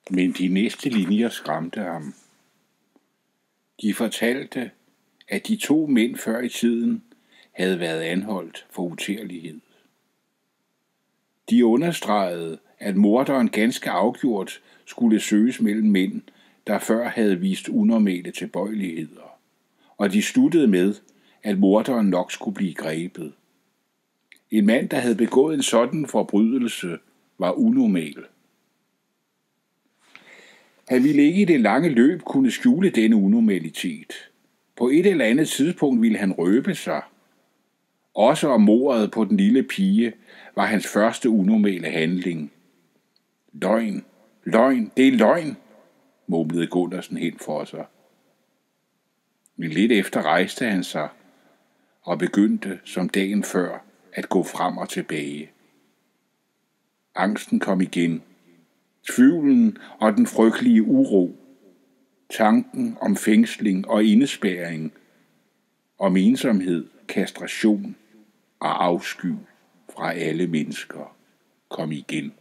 Men de næste linjer skræmte ham. De fortalte, at de 2 mænd før i tiden havde været anholdt for utilredelighed. De understregede, at morderen ganske afgjort skulle søges mellem mænd, der før havde vist unormale tilbøjeligheder, og de sluttede med, at morderen nok skulle blive grebet. En mand, der havde begået en sådan forbrydelse, var unormal. Han ville ikke i det lange løb kunne skjule denne unormalitet. På et eller andet tidspunkt ville han røbe sig. Også om mordet på den lille pige var hans første unormale handling. Løgn, løgn, det er løgn, mumlede Gundersen hen for sig. Men lidt efter rejste han sig og begyndte, som dagen før, at gå frem og tilbage. Angsten kom igen. Tvivlen og den frygtelige uro. Tanken om fængsling og indespærring. Om ensomhed, kastration og afsky fra alle mennesker kom igen.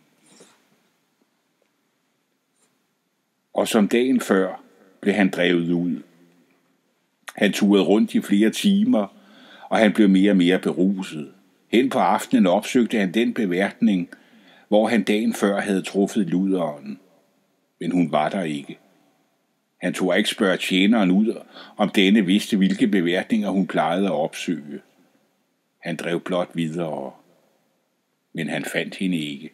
Og som dagen før blev han drevet ud. Han turede rundt i flere timer, og han blev mere og mere beruset. Hen på aftenen opsøgte han den beværtning, hvor han dagen før havde truffet luderen. Men hun var der ikke. Han tog ikke spørge tjeneren ud, om denne vidste, hvilke beværtninger hun plejede at opsøge. Han drev blot videre, men han fandt hende ikke.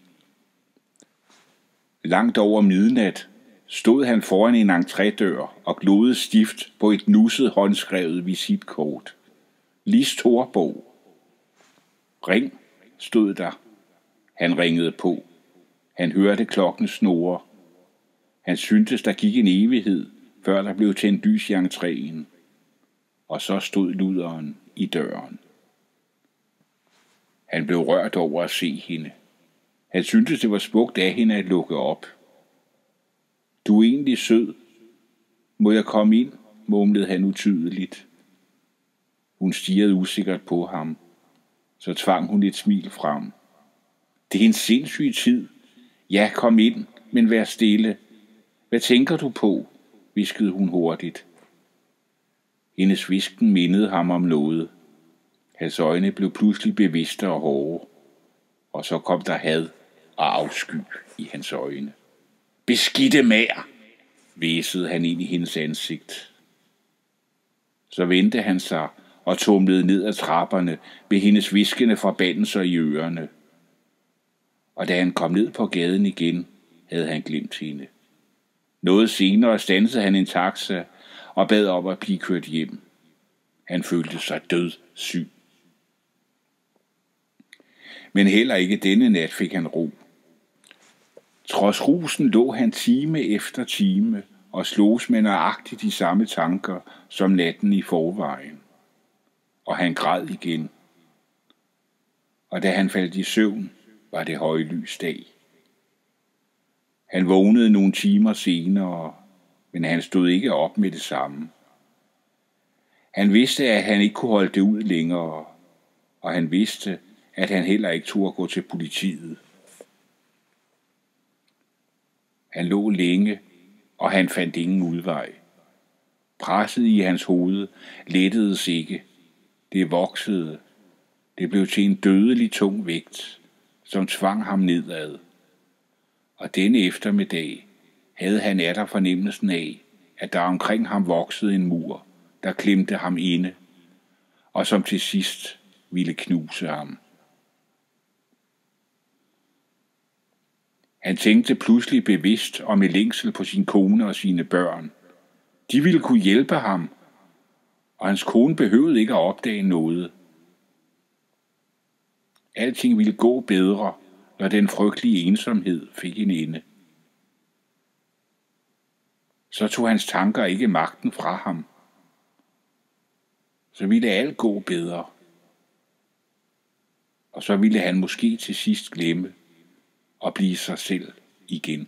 Langt over midnat stod han foran en entrédør og glodede stift på et nusset håndskrevet visitkort. Lis Thorborg. Ring, stod der. Han ringede på. Han hørte klokken snurre. Han syntes, der gik en evighed, før der blev tændt lys i entréen. Og så stod luderen i døren. Han blev rørt over at se hende. Han syntes, det var smukt af hende at lukke op. Du er egentlig sød. Må jeg komme ind, mumlede han utydeligt. Hun stirrede usikkert på ham. Så tvang hun et smil frem. Det er en sindssyg tid. Ja, kom ind, men vær stille. Hvad tænker du på? Hviskede hun hurtigt. Hendes hvisken mindede ham om noget. Hans øjne blev pludselig bevidste og hårde. Og så kom der had og afsky i hans øjne. Beskidte mager, hvæsede han ind i hendes ansigt. Så vendte han sig og tumlede ned ad trapperne ved hendes hviskende forbandelser i ørerne. Og da han kom ned på gaden igen, havde han glemt hende. Noget senere standsede han en taxa og bad om at blive kørt hjem. Han følte sig dødssyg. Men heller ikke denne nat fik han ro. Trods rusen lå han time efter time og slogs med nøjagtigt de samme tanker som natten i forvejen. Og han græd igen. Og da han faldt i søvn, var det højlys dag. Han vågnede nogle timer senere, men han stod ikke op med det samme. Han vidste, at han ikke kunne holde det ud længere, og han vidste, at han heller ikke turde gå til politiet. Han lå længe, og han fandt ingen udvej. Presset i hans hoved lettedes ikke. Det voksede. Det blev til en dødelig tung vægt, som tvang ham nedad. Og denne eftermiddag havde han atter fornemmelsen af, at der omkring ham voksede en mur, der klemte ham inde, og som til sidst ville knuse ham. Han tænkte pludselig bevidst og med længsel på sin kone og sine børn. De ville kunne hjælpe ham, og hans kone behøvede ikke at opdage noget. Alting ville gå bedre, når den frygtelige ensomhed fik en ende. Så tog hans tanker ikke magten fra ham. Så ville alt gå bedre. Og så ville han måske til sidst glemme og blive sig selv igen.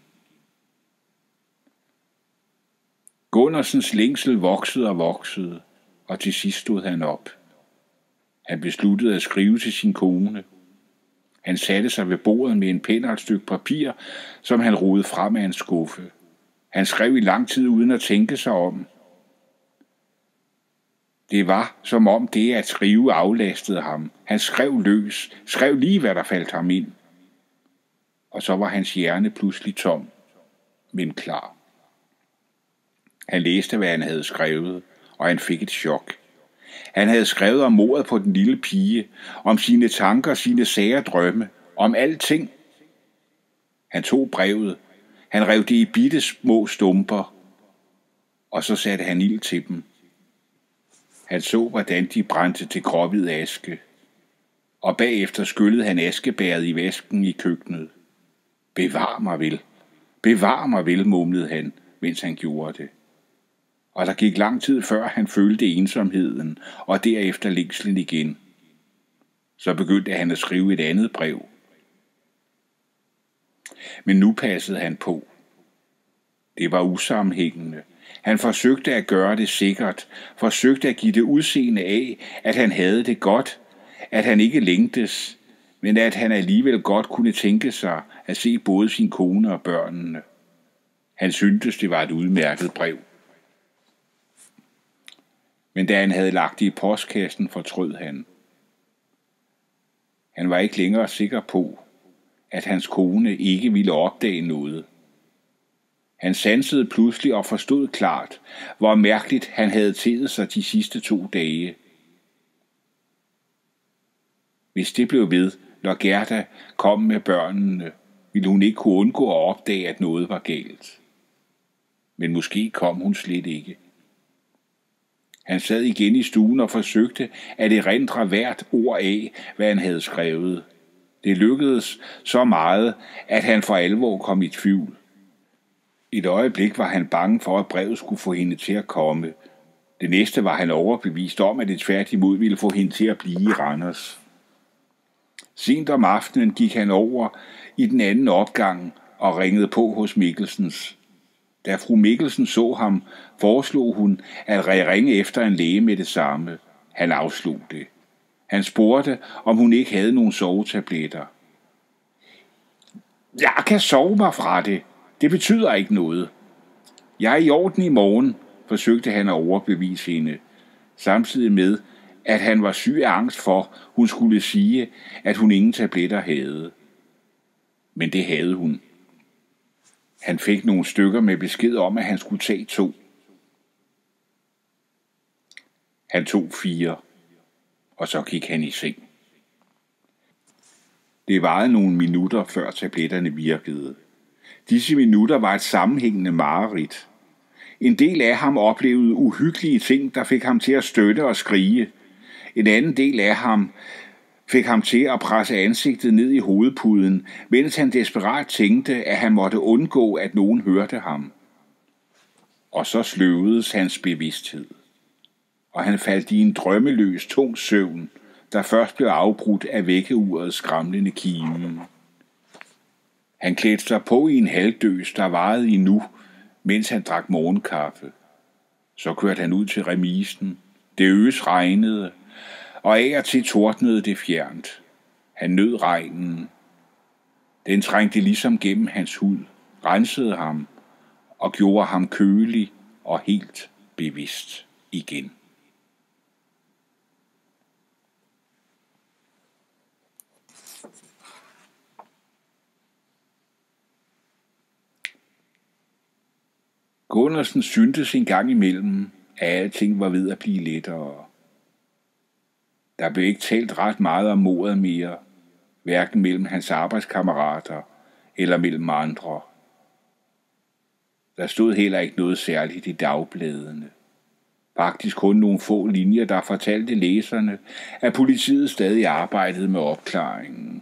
Gundersens længsel voksede og voksede, og til sidst stod han op. Han besluttede at skrive til sin kone. Han satte sig ved bordet med en pen og et stykke papir, som han rodede frem af en skuffe. Han skrev i lang tid uden at tænke sig om. Det var, som om det at skrive aflastede ham. Han skrev løs, skrev lige, hvad der faldt ham ind. Og så var hans hjerne pludselig tom, men klar. Han læste, hvad han havde skrevet, og han fik et chok. Han havde skrevet om mordet på den lille pige, om sine tanker, sine sære drømme, om alting. Han tog brevet, han rev det i bitte små stumper, og så satte han ild til dem. Han så, hvordan de brændte til gråhvid aske, og bagefter skyllede han askebæret i vasken i køkkenet. Bevar mig vel, mumlede han, mens han gjorde det. Og der gik lang tid før han følte ensomheden, og derefter længslen igen. Så begyndte han at skrive et andet brev. Men nu passede han på. Det var usammenhængende. Han forsøgte at gøre det sikkert, forsøgte at give det udseende af, at han havde det godt, at han ikke længtes, men at han alligevel godt kunne tænke sig at se både sin kone og børnene. Han syntes, det var et udmærket brev. Men da han havde lagt det i postkassen, fortrød han. Han var ikke længere sikker på, at hans kone ikke ville opdage noget. Han sansede pludselig og forstod klart, hvor mærkeligt han havde teet sig de sidste 2 dage. Hvis det blev ved, når Gerda kom med børnene, ville hun ikke kunne undgå at opdage, at noget var galt. Men måske kom hun slet ikke. Han sad igen i stuen og forsøgte at erindre hvert ord af, hvad han havde skrevet. Det lykkedes så meget, at han for alvor kom i tvivl. I et øjeblik var han bange for, at brevet skulle få hende til at komme. Det næste var han overbevist om, at det tværtimod ville få hende til at blive i Randers. Sent om aftenen gik han over i den anden opgang og ringede på hos Mikkelsens. Da fru Mikkelsen så ham, foreslog hun at ringe efter en læge med det samme. Han afslog det. Han spurgte, om hun ikke havde nogen sovetabletter. Jeg kan sove mig fra det. Det betyder ikke noget. Jeg er i orden i morgen, forsøgte han at overbevise hende, samtidig med, at han var syg af angst for, hun skulle sige, at hun ingen tabletter havde. Men det havde hun. Han fik nogle stykker med besked om, at han skulle tage 2. Han tog 4, og så gik han i seng. Det varede nogle minutter, før tabletterne virkede. Disse minutter var et sammenhængende mareridt. En del af ham oplevede uhyggelige ting, der fik ham til at støtte og skrige. En anden del af ham fik ham til at presse ansigtet ned i hovedpuden, mens han desperat tænkte, at han måtte undgå, at nogen hørte ham. Og så sløvedes hans bevidsthed, og han faldt i en drømmeløs, tung søvn, der først blev afbrudt af vækkeurets skramlende kimen. Han klædte sig på i en halvdøs, der varede endnu, mens han drak morgenkaffe. Så kørte han ud til remisen. Det øs regnede, og af og til tordnede det fjernt. Han nød regnen. Den trængte ligesom gennem hans hud, rensede ham og gjorde ham kølig og helt bevidst igen. Gunnarsen syntes en gang imellem, at alting var ved at blive lettere. Der blev ikke talt ret meget om mordet mere, hverken mellem hans arbejdskammerater eller mellem andre. Der stod heller ikke noget særligt i dagbladene. Faktisk kun nogle få linjer, der fortalte læserne, at politiet stadig arbejdede med opklaringen.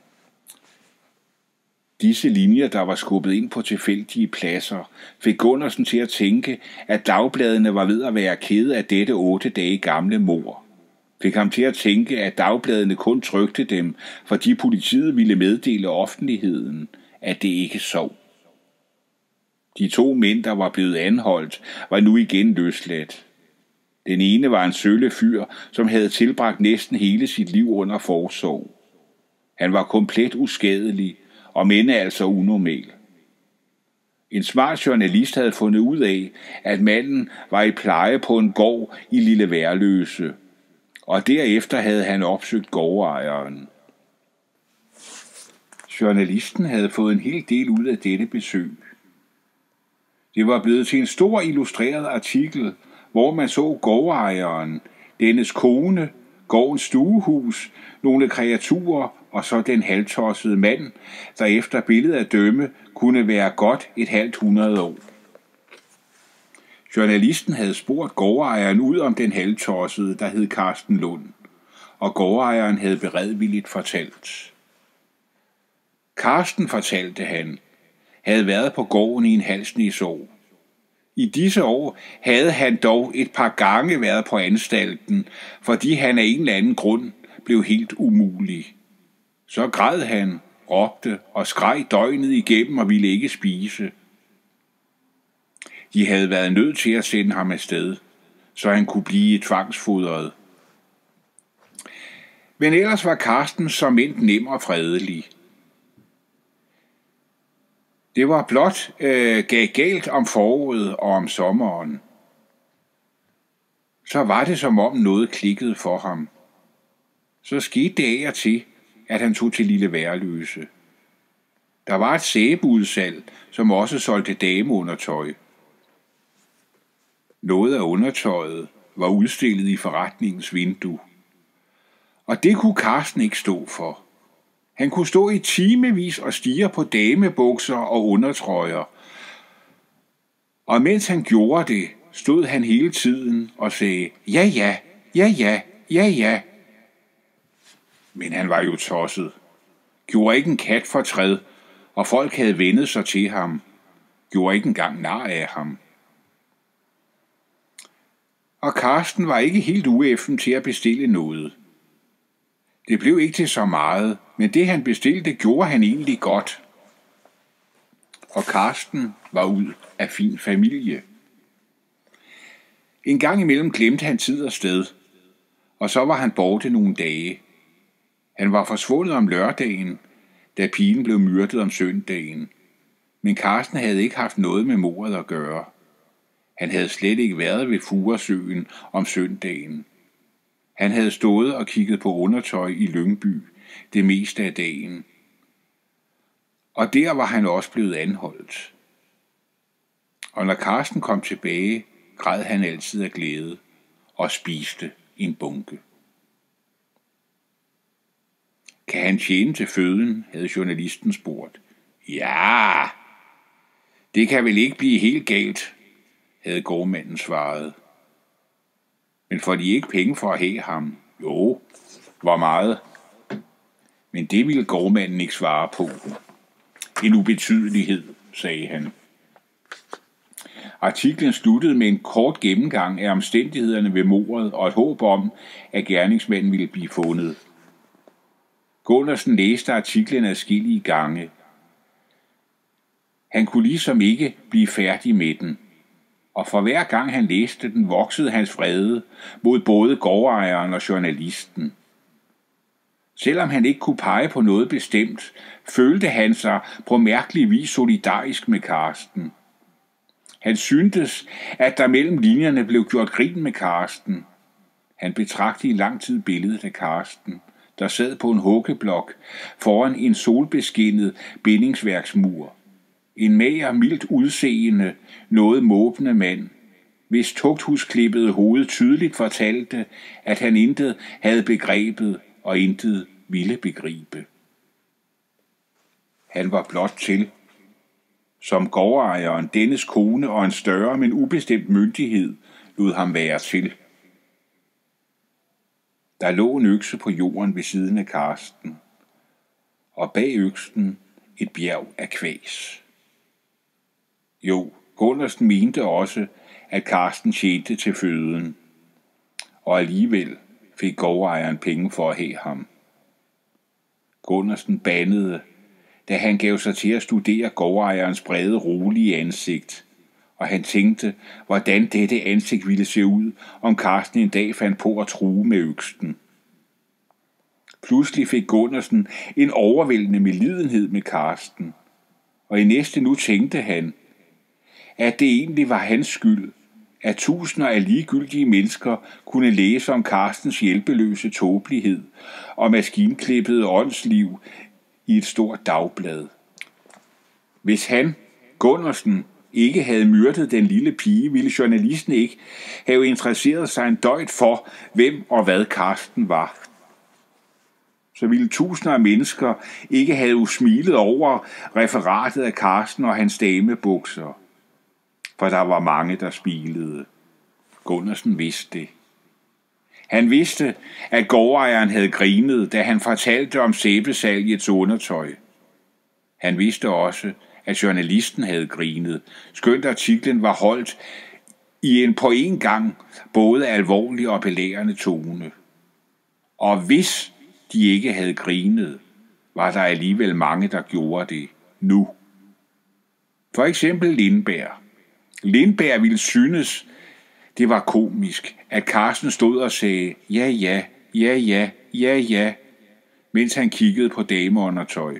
Disse linjer, der var skubbet ind på tilfældige pladser, fik Gunnarsen til at tænke, at dagbladene var ved at være kede af dette 8 dage gamle mord. Fik ham til at tænke, at dagbladene kun trykte dem, fordi politiet ville meddele offentligheden, at det ikke sov. De 2 mænd, der var blevet anholdt, var nu igen løsladt. Den ene var en sølle fyr, som havde tilbragt næsten hele sit liv under forsorg. Han var komplet uskadelig, og men altså unormal. En smart journalist havde fundet ud af, at manden var i pleje på en gård i Lille Værløse, og derefter havde han opsøgt gårdejeren. Journalisten havde fået en hel del ud af dette besøg. Det var blevet til en stor illustreret artikel, hvor man så gårdejeren, dennes kone, gårdens stuehus, nogle kreaturer og så den halvtossede mand, der efter billedet at dømme kunne være godt 50 år. Journalisten havde spurgt gårdejeren ud om den halvtossede, der hed Carsten Lund, og gårdejeren havde beredvilligt fortalt. Carsten, fortalte han, havde været på gården i en halv snes år. I disse år havde han dog et par gange været på anstalten, fordi han af en eller anden grund blev helt umulig. Så græd han, råbte og skreg døgnet igennem og ville ikke spise. De havde været nødt til at sende ham afsted, så han kunne blive tvangsfodret. Men ellers var Carsten som endt nem og fredelig. Det var blot gav galt om foråret og om sommeren. Så var det som om noget klikkede for ham. Så skete det af og til, at han tog til Lille Værløse. Der var et sæbeudsalg, som også solgte dameundertøj. Noget af undertøjet var udstillet i forretningens vindue. Og det kunne Carsten ikke stå for. Han kunne stå i timevis og stirre på damebukser og undertrøjer. Og mens han gjorde det, stod han hele tiden og sagde, ja, ja, ja, ja, ja, ja. Men han var jo tosset. Gjorde ikke en kat fortræd, og folk havde vendet sig til ham. Gjorde ikke engang nar af ham. Og Carsten var ikke helt ueffen til at bestille noget. Det blev ikke til så meget, men det han bestilte, gjorde han egentlig godt. Og Carsten var ud af fin familie. En gang imellem glemte han tid og sted, og så var han borte nogle dage. Han var forsvundet om lørdagen, da pigen blev myrdet om søndagen. Men Carsten havde ikke haft noget med mordet at gøre. Han havde slet ikke været ved Furesøen om søndagen. Han havde stået og kigget på undertøj i Lyngby det meste af dagen. Og der var han også blevet anholdt. Og når Carsten kom tilbage, græd han altid af glæde og spiste en bunke. Kan han tjene til føden, havde journalisten spurgt. Ja, det kan vel ikke blive helt galt, havde gårdmanden svaret. Men får de ikke penge for at have ham? Jo, hvor meget? Men det ville gårdmanden ikke svare på. En ubetydelighed, sagde han. Artiklen sluttede med en kort gennemgang af omstændighederne ved mordet og et håb om, at gerningsmanden ville blive fundet. Gundersen læste artiklen adskillige gange. Han kunne ligesom ikke blive færdig med den, og for hver gang han læste den, voksede hans vrede mod både gårdejeren og journalisten. Selvom han ikke kunne pege på noget bestemt, følte han sig på mærkelig vis solidarisk med Carsten. Han syntes, at der mellem linjerne blev gjort grin med Carsten. Han betragtede i lang tid billedet af Carsten, der sad på en huggeblok foran en solbeskinnet bindingsværksmur. En mager, mildt udseende, noget måbende mand, hvis tugthusklippede hoved tydeligt fortalte, at han intet havde begrebet og intet ville begribe. Han var blot til, som gårdejeren, dennes kone og en større, men ubestemt myndighed lod ham være til. Der lå en økse på jorden ved siden af Carsten, og bag øksen et bjerg af kvæs. Jo, Gundersen mente også, at Carsten tjente til føden, og alligevel fik gårdejeren penge for at have ham. Gundersen bandede, da han gav sig til at studere gårdejerens brede, rolige ansigt, og han tænkte, hvordan dette ansigt ville se ud, om Carsten en dag fandt på at true med øksen. Pludselig fik Gundersen en overvældende medlidenhed med Carsten, og i næste nu tænkte han, at det egentlig var hans skyld, at tusinder af ligegyldige mennesker kunne læse om Carstens hjælpeløse tåbelighed og maskinklippede åndsliv i et stort dagblad. Hvis han, Gundersen, ikke havde myrdet den lille pige, ville journalisten ikke have interesseret sig en døjt for, hvem og hvad Carsten var. Så ville tusinder af mennesker ikke have usmilet over referatet af Carsten og hans damebukser. For der var mange, der smilede. Gundersen vidste det. Han vidste, at gårdejeren havde grinet, da han fortalte om sæbesalgets undertøj. Han vidste også, at journalisten havde grinet, skønt artiklen var holdt i en på en gang både alvorlig og belærende tone. Og hvis de ikke havde grinet, var der alligevel mange, der gjorde det nu. For eksempel Lindberg. Lindberg ville synes, det var komisk, at Carsten stod og sagde, ja, ja, ja, ja, ja, ja, mens han kiggede på dameundertøj.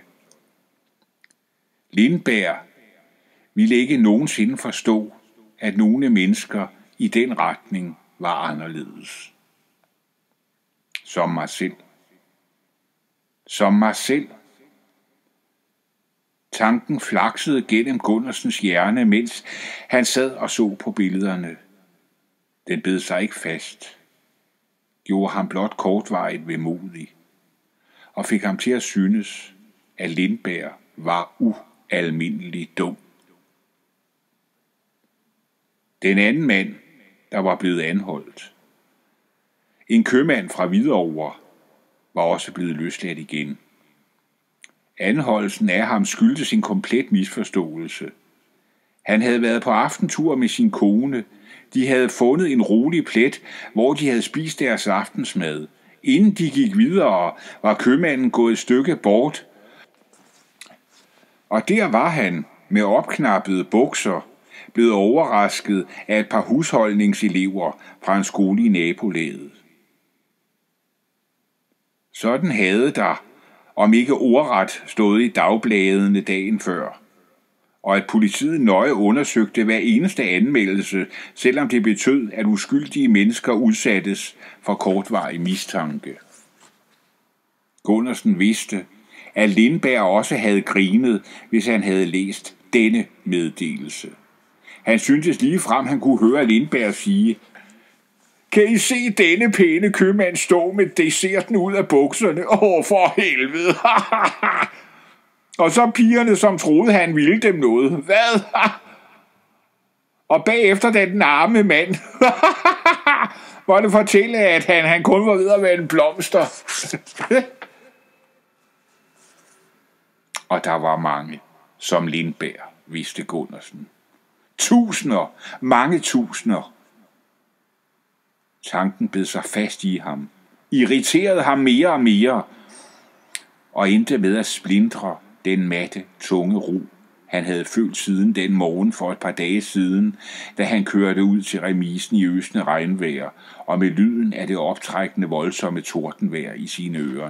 Lindberg ville ikke nogensinde forstå, at nogle mennesker i den retning var anderledes. Som mig selv. Som mig selv. Tanken flaksede gennem Gundersens hjerne, mens han sad og så på billederne. Den bed sig ikke fast, gjorde ham blot kortvarigt vemodig, og fik ham til at synes, at Lindberg var ualmindelig dum. Den anden mand, der var blevet anholdt, en købmand fra Hvidovre, var også blevet løsladt igen. Anholdelsen af ham skyldtes en komplet misforståelse. Han havde været på aftentur med sin kone. De havde fundet en rolig plet, hvor de havde spist deres aftensmad. Inden de gik videre, var købmanden gået et stykke bort. Og der var han med opknappede bukser, blevet overrasket af et par husholdningselever fra en skole i nabolaget. Sådan havde der, om ikke ordret, stået i dagbladene dagen før, og at politiet nøje undersøgte hver eneste anmeldelse, selvom det betød, at uskyldige mennesker udsattes for kortvarig mistanke. Gundersen vidste, at Lindberg også havde grinet, hvis han havde læst denne meddelelse. Han syntes ligefrem, han kunne høre Lindberg sige, kan I se denne pæne købmand stå med desserten ud af bukserne? For helvede! Og så pigerne, som troede, han ville dem noget. Hvad? Og bagefter den arme mand, hvor det fortælle, at han kun var ved at være en blomster. Og der var mange, som Lindberg, vidste Gundersen. Tusinder, mange tusinder. Tanken bed sig fast i ham, irriterede ham mere og mere, og endte med at splindre den matte, tunge ro, han havde følt siden den morgen for et par dage siden, da han kørte ud til remisen i øsende regnvejr, og med lyden af det optrækkende voldsomme tordenvejr i sine ører.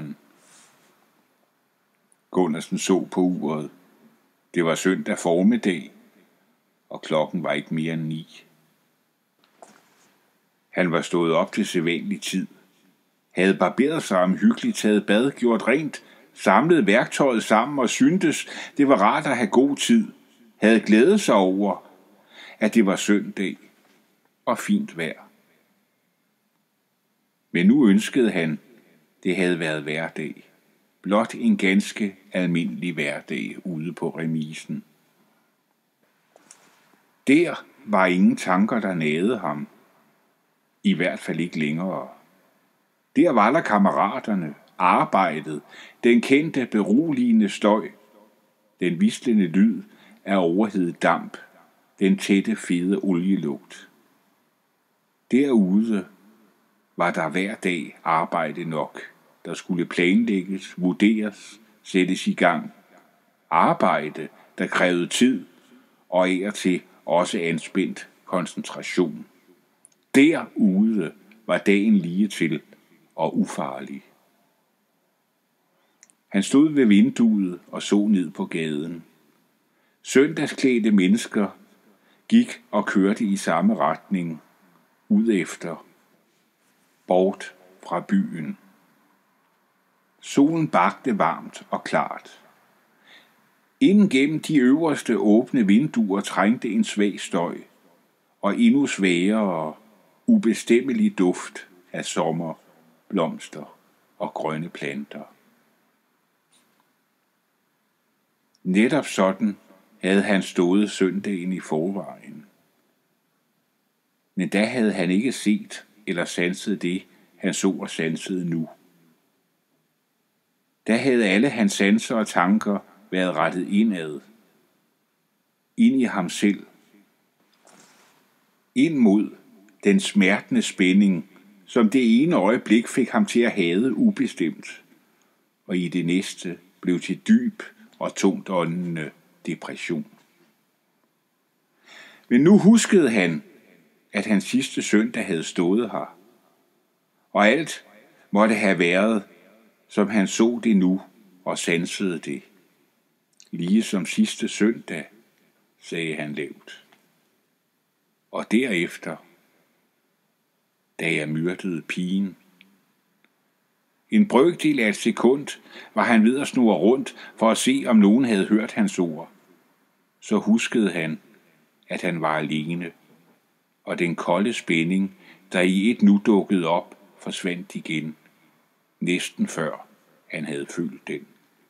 Gundersen så på uret. Det var søndag formiddag, og klokken var ikke mere end 9. Han var stået op til sædvanlig tid, havde barberet sig omhyggeligt, taget bad, gjort rent, samlet værktøjet sammen og syntes, det var rart at have god tid, havde glædet sig over, at det var søndag og fint vejr. Men nu ønskede han, det havde været hverdag, blot en ganske almindelig hverdag ude på remisen. Der var ingen tanker, der nagede ham. I hvert fald ikke længere. Der var der kammeraterne, arbejdet, den kendte beroligende støj, den hvislende lyd af overhedet damp, den tætte, fede olielugt. Derude var der hver dag arbejde nok, der skulle planlægges, vurderes, sættes i gang. Arbejde, der krævede tid og af og til også anspændt koncentration. Derude var dagen lige til og ufarlig. Han stod ved vinduet og så ned på gaden. Søndagsklædte mennesker gik og kørte i samme retning, ud efter, bort fra byen. Solen bagte varmt og klart. Inden gennem de øverste åbne vinduer trængte en svag støj, og endnu svagere, ubestemmelig duft af sommer, blomster og grønne planter. Netop sådan havde han stået søndagen i forvejen. Men da havde han ikke set eller sanset det, han så og sansede nu. Da havde alle hans sanser og tanker været rettet indad, ind i ham selv, ind mod den smertende spænding, som det ene øjeblik fik ham til at hade ubestemt, og i det næste blev til dyb og tungt åndende depression. Men nu huskede han, at han sidste søndag havde stået her, og alt måtte have været, som han så det nu og sansede det. Lige som sidste søndag, sagde han lavt. Og derefter, da jeg myrdede pigen. En brøkdel af et sekund var han ved at snurre rundt for at se, om nogen havde hørt hans ord. Så huskede han, at han var alene, og den kolde spænding, der i et nu dukkede op, forsvandt igen, næsten før han havde følt den.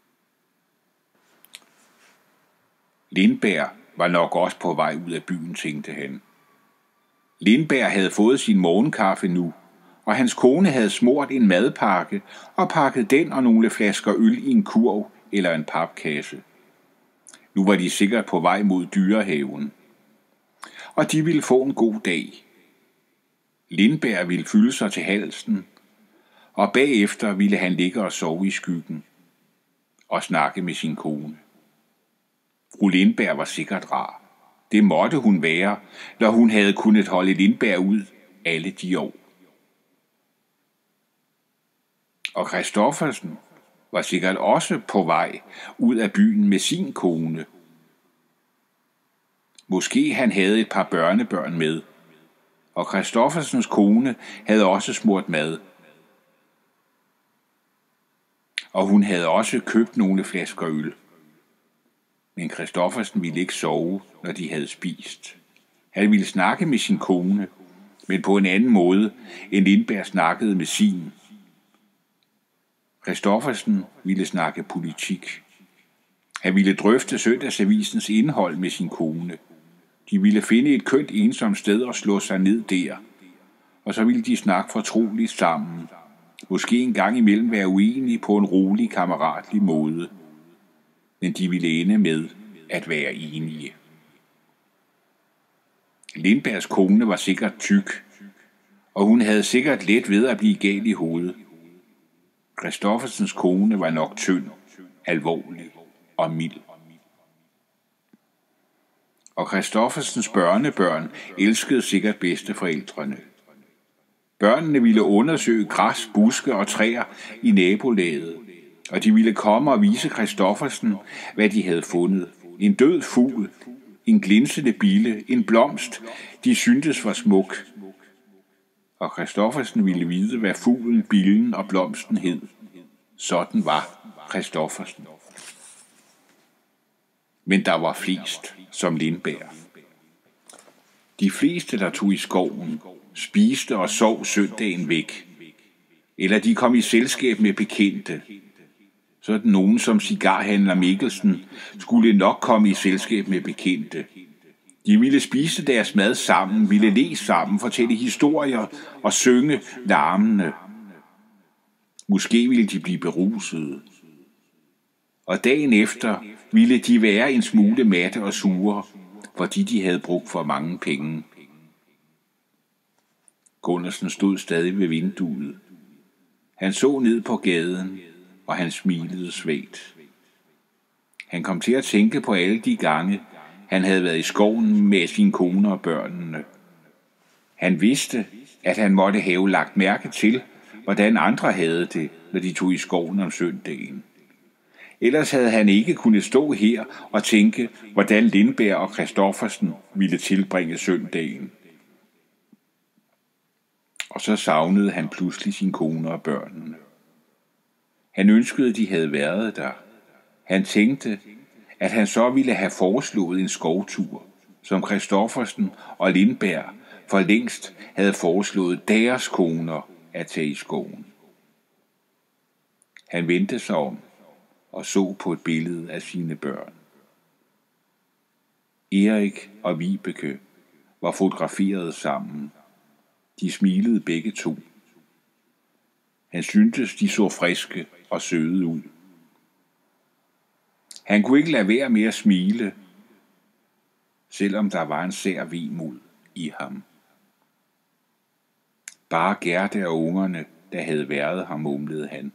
Lindberg var nok også på vej ud af byen, tænkte han. Lindberg havde fået sin morgenkaffe nu, og hans kone havde smurt en madpakke og pakket den og nogle flasker øl i en kurv eller en papkasse. Nu var de sikkert på vej mod Dyrehaven, og de ville få en god dag. Lindberg ville fylde sig til halsen, og bagefter ville han ligge og sove i skyggen og snakke med sin kone. Fru Lindberg var sikkert rar. Det måtte hun være, når hun havde kunnet holde Lindberg ud alle de år. Og Christoffersen var sikkert også på vej ud af byen med sin kone. Måske han havde et par børnebørn med, og Christoffersens kone havde også smurt mad. Og hun havde også købt nogle flasker øl. Men Christoffersen ville ikke sove, når de havde spist. Han ville snakke med sin kone, men på en anden måde, end Lindberg snakkede med sin. Christoffersen ville snakke politik. Han ville drøfte søndagsavisens indhold med sin kone. De ville finde et kønt ensomt sted og slå sig ned der. Og så ville de snakke fortroligt sammen. Måske en gang imellem være uenige på en rolig, kammeratlig måde. Men de ville ende med at være enige. Lindbergs kone var sikkert tyk, og hun havde sikkert let ved at blive gal i hovedet. Christoffersens kone var nok tynd, alvorlig og mild. Og Christoffersens børnebørn elskede sikkert bedsteforældrene. Børnene ville undersøge græs, buske og træer i nabolaget, og de ville komme og vise Christoffersen, hvad de havde fundet. En død fugl, en glinsende bille, en blomst, de syntes var smuk. Og Christoffersen ville vide, hvad fuglen, billen og blomsten hed. Sådan var Christoffersen. Men der var flest som Lindberg. De fleste, der tog i skoven, spiste og sov søndagen væk. Eller de kom i selskab med bekendte. Sådan nogen som cigarhandler Mikkelsen skulle nok komme i selskab med bekendte. De ville spise deres mad sammen, ville le sammen, fortælle historier og synge larmende. Måske ville de blive berusede. Og dagen efter ville de være en smule matte og sure, fordi de havde brugt for mange penge. Gunnarsen stod stadig ved vinduet. Han så ned på gaden, og han smilede svagt. Han kom til at tænke på alle de gange, han havde været i skoven med sin kone og børnene. Han vidste, at han måtte have lagt mærke til, hvordan andre havde det, når de tog i skoven om søndagen. Ellers havde han ikke kunnet stå her og tænke, hvordan Lindberg og Christoffersen ville tilbringe søndagen. Og så savnede han pludselig sin kone og børnene. Han ønskede, de havde været der. Han tænkte, at han så ville have foreslået en skovtur, som Christoffersen og Lindberg for længst havde foreslået deres koner at tage i skoven. Han vendte sig om og så på et billede af sine børn. Erik og Vibeke var fotograferet sammen. De smilede begge to. Han syntes, de så friske og søde ud. Han kunne ikke lade være med at smile, selvom der var en sær vemod i ham. Bare Gerda og ungerne, der havde været her, mumlede han.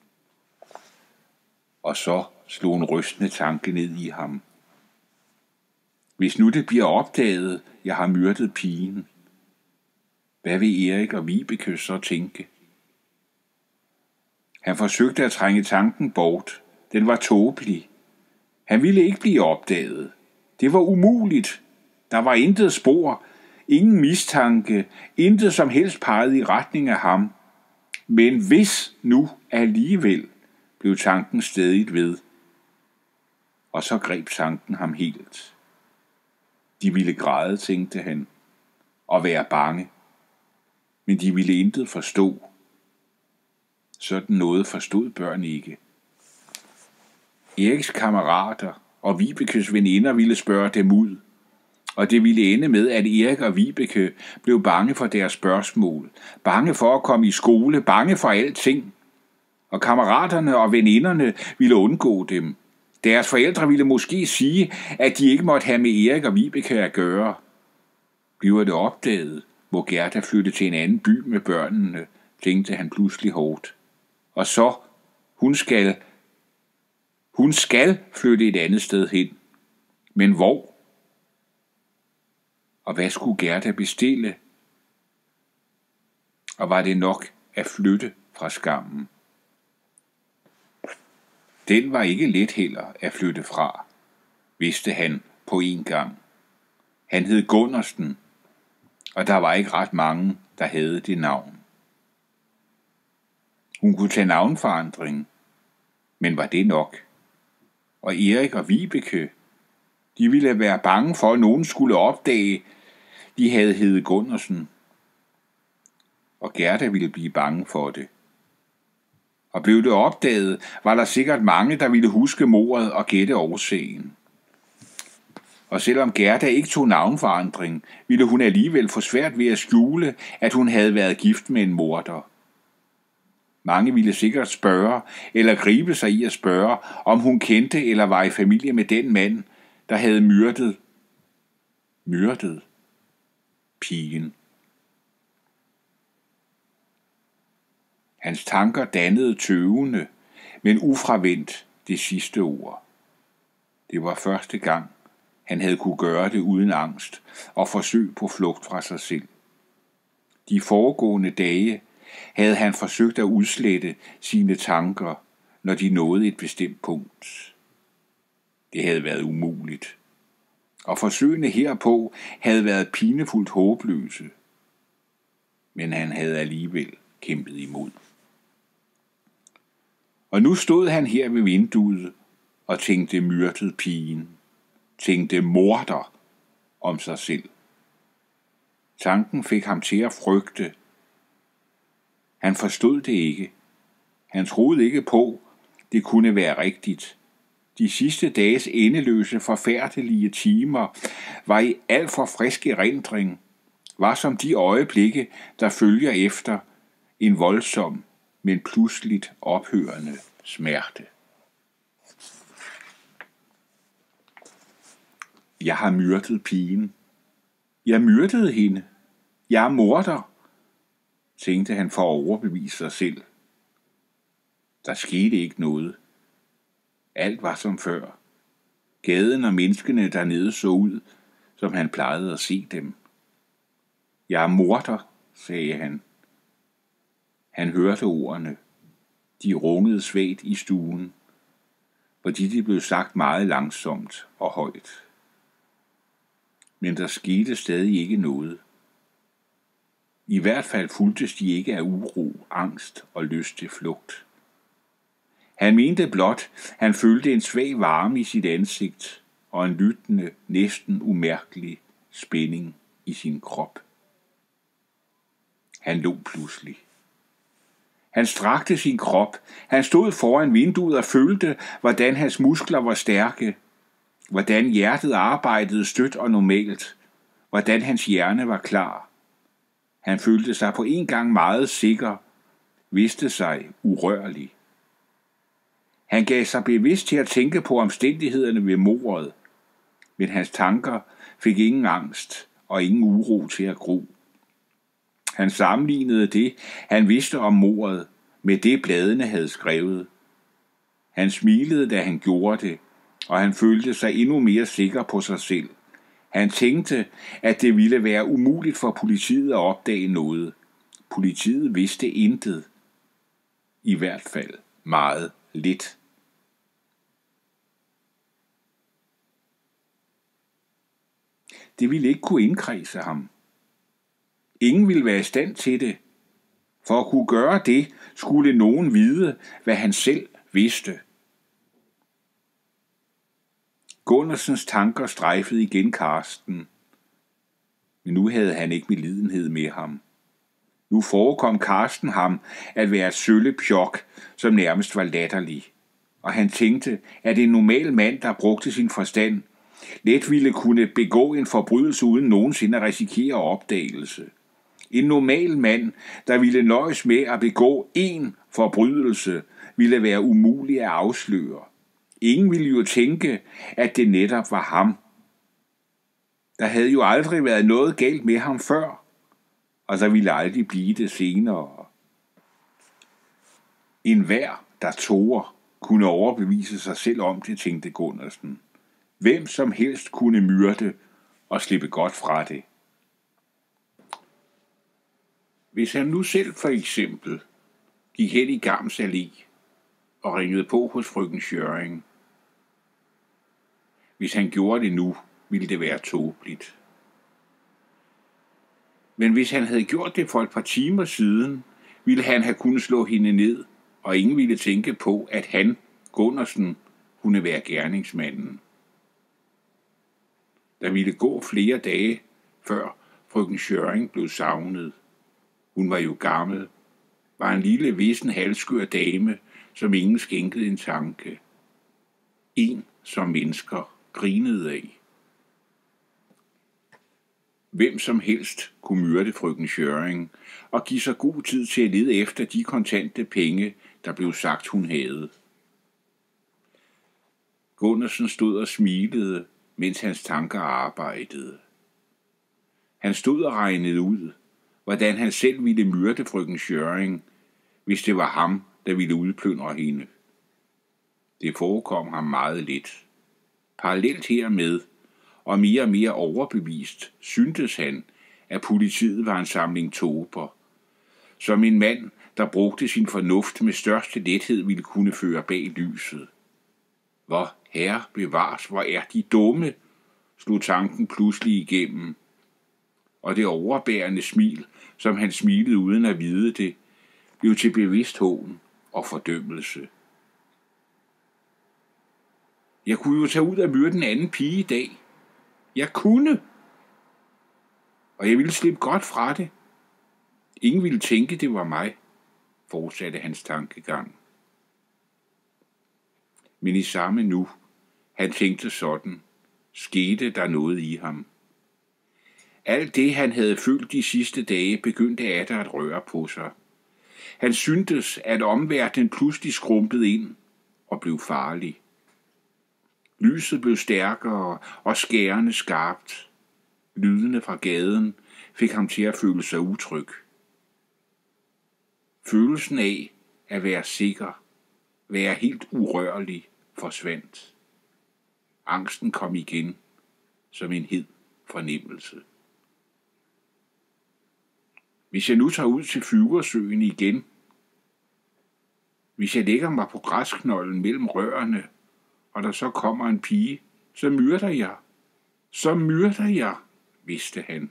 Og så slog en rystende tanke ned i ham. Hvis nu det bliver opdaget, jeg har myrdet pigen, hvad vil Erik og Vibeke så tænke? Han forsøgte at trænge tanken bort. Den var tåbelig. Han ville ikke blive opdaget. Det var umuligt. Der var intet spor, ingen mistanke, intet som helst pegede i retning af ham. Men hvis nu alligevel, blev tanken stædigt ved. Og så greb tanken ham helt. De ville græde, tænkte han, og være bange. Men de ville intet forstå. Sådan noget forstod børn ikke. Eriks kammerater og Vibekes veninder ville spørge dem ud, og det ville ende med, at Erik og Vibeke blev bange for deres spørgsmål, bange for at komme i skole, bange for alting. Og kammeraterne og veninderne ville undgå dem. Deres forældre ville måske sige, at de ikke måtte have med Erik og Vibeke at gøre. Bliver det opdaget, må Gerda flytte til en anden by med børnene, tænkte han pludselig hårdt. Og så, hun skal flytte et andet sted hen. Men hvor? Og hvad skulle Gerda bestille? Og var det nok at flytte fra skammen? Den var ikke let heller at flytte fra, vidste han på en gang. Han hed Gundersen, og der var ikke ret mange, der havde det navn. Hun kunne tage navnforandring, men var det nok? Og Erik og Vibeke, de ville være bange for, at nogen skulle opdage, de havde heddet Gundersen. Og Gerda ville blive bange for det. Og blev det opdaget, var der sikkert mange, der ville huske mordet og gætte årsagen. Og selvom Gerda ikke tog navnforandring, ville hun alligevel få svært ved at skjule, at hun havde været gift med en morder. Mange ville sikkert spørge, eller gribe sig i at spørge, om hun kendte eller var i familie med den mand, der havde myrdet pigen. Hans tanker dannede tøvende, men ufravendt det sidste ord. Det var første gang, han havde kunne gøre det uden angst og forsøg på flugt fra sig selv. De foregående dage havde han forsøgt at udslette sine tanker, når de nåede et bestemt punkt. Det havde været umuligt, og forsøgene herpå havde været pinefuldt håbløse, men han havde alligevel kæmpet imod. Og nu stod han her ved vinduet og tænkte myrdet pigen, tænkte morder om sig selv. Tanken fik ham til at frygte. Han forstod det ikke. Han troede ikke på, det kunne være rigtigt. De sidste dages endeløse, forfærdelige timer var i alt for frisk erindring, var som de øjeblikke, der følger efter en voldsom, men pludseligt ophørende smerte. Jeg har myrdet pigen. Jeg myrdede hende. Jeg er morder, tænkte han for at overbevise sig selv. Der skete ikke noget. Alt var som før. Gaden og menneskene dernede så ud, som han plejede at se dem. Jeg er morder, sagde han. Han hørte ordene. De rungede svagt i stuen. fordi det blev sagt meget langsomt og højt. Men der skete stadig ikke noget. I hvert fald fulgtes de ikke af uro, angst og lyst til flugt. Han mente blot, han følte en svag varme i sit ansigt og en lyttende, næsten umærkelig spænding i sin krop. Han lå pludselig. Han strakte sin krop. Han stod foran vinduet og følte, hvordan hans muskler var stærke, hvordan hjertet arbejdede stødt og normalt, hvordan hans hjerne var klar. Han følte sig på en gang meget sikker, vidste sig urørlig. Han gav sig bevidst til at tænke på omstændighederne ved mordet, men hans tanker fik ingen angst og ingen uro til at gro. Han sammenlignede det, han vidste om mordet, med det bladene havde skrevet. Han smilede, da han gjorde det, og han følte sig endnu mere sikker på sig selv. Han tænkte, at det ville være umuligt for politiet at opdage noget. Politiet vidste intet. I hvert fald meget lidt. Det ville ikke kunne indkredse ham. Ingen ville være i stand til det. For at kunne gøre det, skulle nogen vide, hvad han selv vidste. Gundersens tanker strejfede igen Karsten, men nu havde han ikke medlidenhed med ham. Nu forekom Karsten ham at være et sølle pjok, som nærmest var latterlig, og han tænkte, at en normal mand, der brugte sin forstand, let ville kunne begå en forbrydelse uden nogensinde at risikere opdagelse. En normal mand, der ville nøjes med at begå én forbrydelse, ville være umulig at afsløre. Ingen ville jo tænke, at det netop var ham. Der havde jo aldrig været noget galt med ham før, og der ville aldrig blive det senere. Enhver, der torde, kunne overbevise sig selv om det, tænkte Gundersen. Hvem som helst kunne myrde og slippe godt fra det. Hvis han nu selv for eksempel gik hen i Gams Allé og ringede på hos frøken Schjøring. Hvis han gjorde det nu, ville det være tåbeligt. Men hvis han havde gjort det for et par timer siden, ville han have kunnet slå hende ned, og ingen ville tænke på, at han, Gundersen, kunne være gerningsmanden. Der ville gå flere dage, før frøken Schjøring blev savnet. Hun var jo gammel, var en lille vissen halvskør dame, som ingen skænkede en tanke. En, som mennesker grinede af. Hvem som helst kunne myrde frøken Schjøring og give sig god tid til at lede efter de kontante penge, der blev sagt, hun havde. Gundersen stod og smilede, mens hans tanker arbejdede. Han stod og regnede ud, hvordan han selv ville myrde frøken Schjøring, hvis det var ham, der ville udplyndre hende. Det forekom ham meget let. Parallelt hermed, og mere overbevist, syntes han, at politiet var en samling tåber, som en mand, der brugte sin fornuft med største lethed, ville kunne føre bag lyset. Hvor herre bevares, hvor er de dumme, slog tanken pludselig igennem, og det overbærende smil, som han smilede uden at vide det, blev til bevidst hån og fordømmelse. Jeg kunne jo tage ud og myrde den anden pige i dag. Jeg kunne. Og jeg ville slippe godt fra det. Ingen ville tænke, det var mig, fortsatte hans tankegang. Men i samme nu, han tænkte sådan, skete der noget i ham. Alt det, han havde følt de sidste dage, begyndte atter at røre på sig. Han syntes, at omverdenen pludselig skrumpede ind og blev farlig. Lyset blev stærkere og skærende skarpt. Lydene fra gaden fik ham til at føle sig utryg. Følelsen af at være sikker, være helt urørlig, forsvandt. Angsten kom igen som en hed fornemmelse. Hvis jeg nu tager ud til Flyversøen igen, hvis jeg lægger mig på græsknolden mellem rørene og der så kommer en pige, så myrder jeg. Så myrder jeg, vidste han.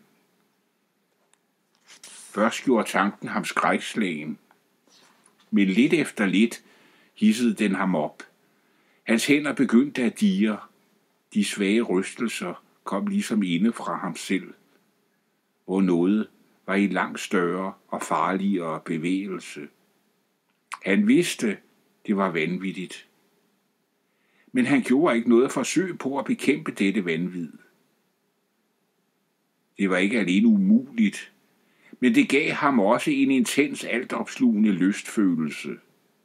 Først gjorde tanken ham skrækslagen, men lidt efter lidt hissede den ham op. Hans hænder begyndte at dirre. De svage rystelser kom ligesom inde fra ham selv, hvor noget var i langt større og farligere bevægelse. Han vidste, det var vanvittigt. Men han gjorde ikke noget forsøg på at bekæmpe dette vanvid. Det var ikke alene umuligt, men det gav ham også en intens, altopslugende lystfølelse.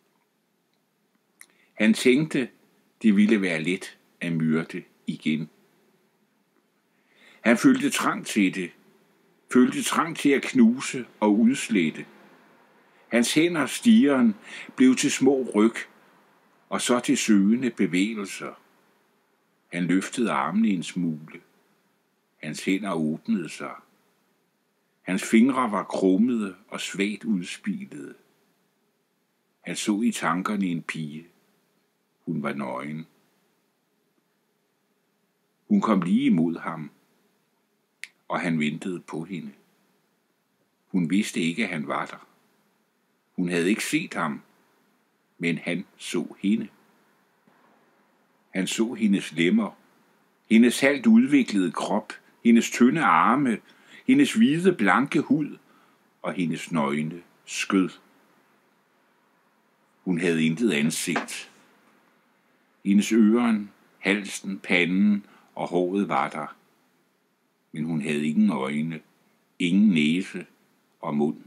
Han tænkte, det ville være let at myrde igen. Han følte trang til det, følte trang til at knuse og udslette. Hans hænder stigen blev til små ryg, og så til søgende bevægelser. Han løftede armene en smule. Hans hænder åbnede sig. Hans fingre var krummede og svagt udspilede. Han så i tankerne en pige. Hun var nøgen. Hun kom lige imod ham, og han ventede på hende. Hun vidste ikke, at han var der. Hun havde ikke set ham, men han så hende. Han så hendes lemmer, hendes halvt udviklede krop, hendes tynde arme, hendes hvide, blanke hud og hendes nøgne skød. Hun havde intet ansigt. Hendes øren, halsen, panden og håret var der, men hun havde ingen øjne, ingen næse og mund.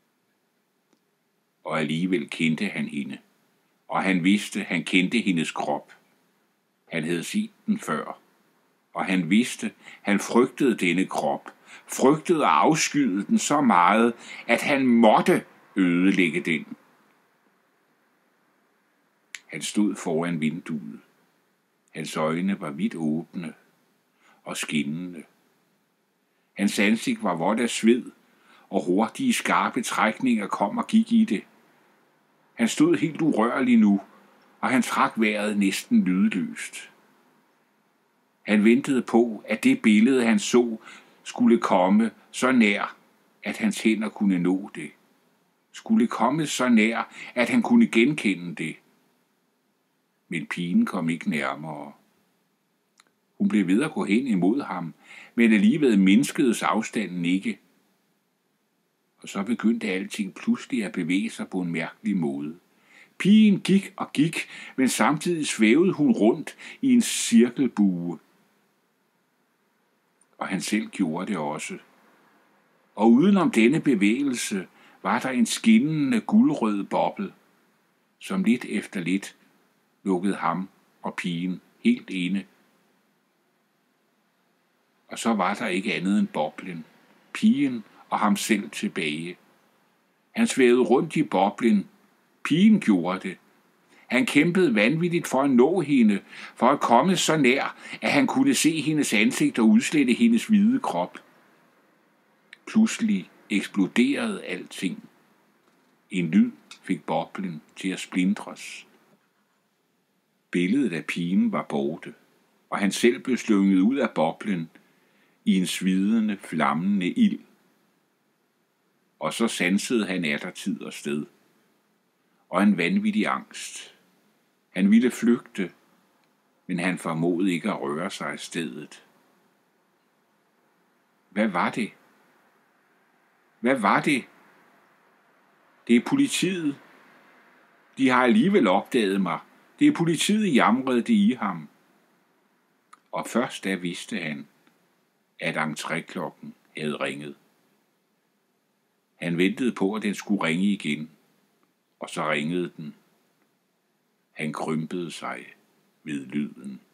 Og alligevel kendte han hende, og han vidste, han kendte hendes krop. Han havde set den før, og han vidste, han frygtede denne krop, frygtede og afskyede den så meget, at han måtte ødelægge den. Han stod foran vinduet. Hans øjne var vidt åbne og skinnende. Hans ansigt var vådt af sved, og hurtige, skarpe trækninger kom og gik i det. Han stod helt urørlig nu, og han trak vejret næsten lydløst. Han ventede på, at det billede, han så, skulle komme så nær, at hans hænder kunne nå det. Skulle komme så nær, at han kunne genkende det. Men pigen kom ikke nærmere. Hun blev ved at gå hen imod ham, men alligevel mindskedes afstanden ikke. Og så begyndte alting pludselig at bevæge sig på en mærkelig måde. Pigen gik og gik, men samtidig svævede hun rundt i en cirkelbue. Og han selv gjorde det også. Og udenom denne bevægelse var der en skinnende guldrød boble, som lidt efter lidt lukkede ham og pigen helt inde. Og så var der ikke andet end boblen, pigen og ham selv tilbage. Han svævede rundt i boblen. Pigen gjorde det. Han kæmpede vanvittigt for at nå hende, for at komme så nær, at han kunne se hendes ansigt og udslette hendes hvide krop. Pludselig eksploderede alting. En lyd fik boblen til at splindres. Billedet af pigen var borte, og han selv blev slynget ud af boblen i en svidende, flammende ild. Og så sansede han atter tid og sted, og en vanvittig angst. Han ville flygte, men han formåede ikke at røre sig af stedet. Hvad var det? Hvad var det? Det er politiet. De har alligevel opdaget mig. Det er politiet, jamrede det i ham. Og først da vidste han, at entréklokken havde ringet. Han ventede på, at den skulle ringe igen, og så ringede den. Han krympede sig ved lyden.